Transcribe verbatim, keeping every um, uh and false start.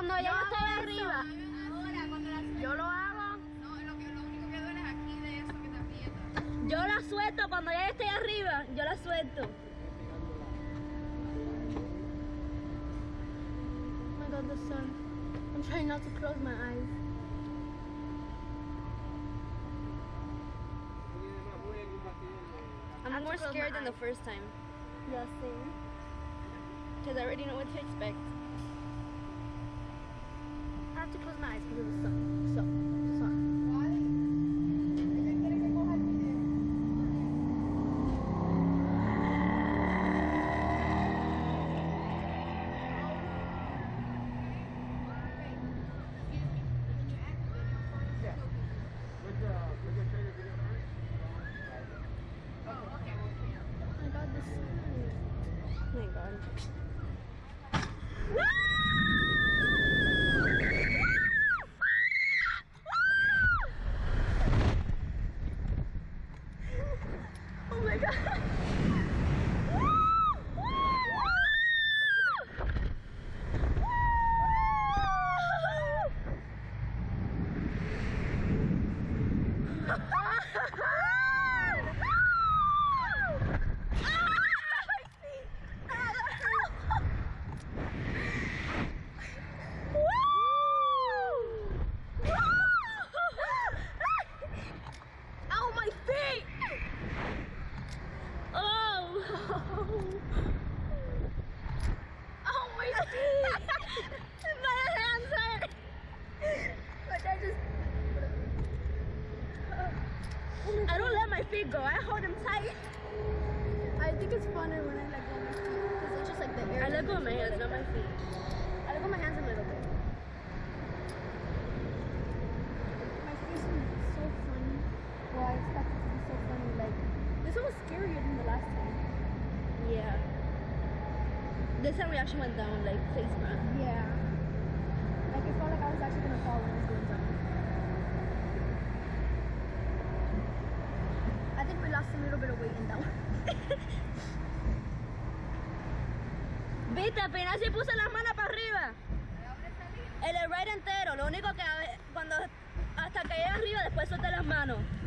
cuando ya estoy arriba. Ahora, cuando la sueltas. Yo lo hago. No, lo, que, lo único que duele es aquí de eso que te aprieta. Yo la suelto cuando ya estoy arriba. Yo la suelto. Oh my god, the sun. I'm trying not to close my eyes. I'm more scared than the first time. Yeah, same. Because I already know what to expect. I have to close my eyes because of the sun. So, sun. Why? Ella quiere que coja el video. Oh my god. Oh my god. I don't let my feet go. I hold them tight. I think it's funner when I let go of my feet because it's just like the air. I let go of my hands, not my feet. I let go of my hands a little bit. My face is so funny. Well, I expect it to be so funny. Like, this one was scarier than the last time. Yeah. This time we actually went down, like, face front. Yeah. Like, it felt like I was actually going to fall when I was going down. I think we lost a little bit of weight in that one. Viste, apenas si puse las manos para arriba. El ride entero, lo único que cuando hasta que llegue arriba después solté las manos.